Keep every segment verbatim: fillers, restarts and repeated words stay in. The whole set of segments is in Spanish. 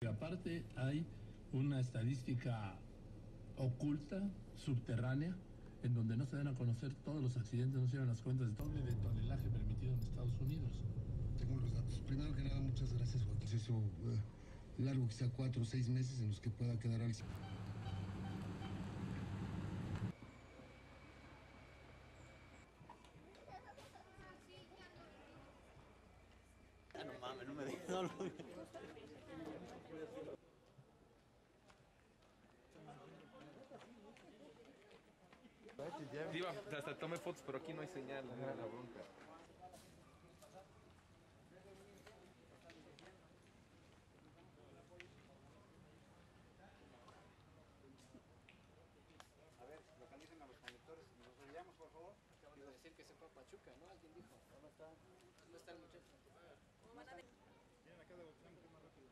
Que aparte hay una estadística oculta, subterránea, en donde no se dan a conocer todos los accidentes, no se llevan las cuentas de doble de tonelaje permitido en Estados Unidos. Tengo los datos. Primero que nada, muchas gracias, Juan. Eso uh, largo, quizá cuatro o seis meses en los que pueda quedar al... Ah, no mames, no me dejes solo. Diva, hasta tome fotos, pero aquí no hay señal, no era la bronca. A ver, localicen a los conductores. ¿Nos olvidamos, por favor? Acabo de decir que se fue a Pachuca, ¿no? Alguien dijo. ¿Dónde está? ¿Dónde está el muchacho? Vienen acá de Volcán, más rápido.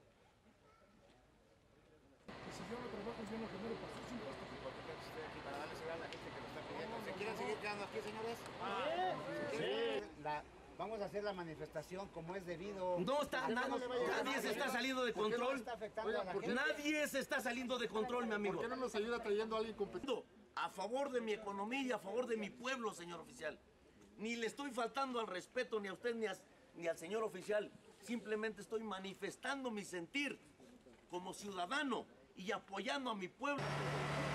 Si yo no trabajo, yo no genero para sus impuestos. ¿Por qué estoy aquí para darle seguridad a la gente que lo está pidiendo? ¿Se quieren seguir quedando aquí, señores? Sí. La, vamos a hacer la manifestación como es debido. No está, na, no, nadie se está saliendo de control. Está afectando a la gente? Nadie se está saliendo de control, mi amigo. ¿Por qué no nos ayuda trayendo a alguien competente? A favor de mi economía y a favor de mi pueblo, señor oficial. Ni le estoy faltando al respeto ni a usted ni, a, ni al señor oficial. Simplemente estoy manifestando mi sentir como ciudadano y apoyando a mi pueblo.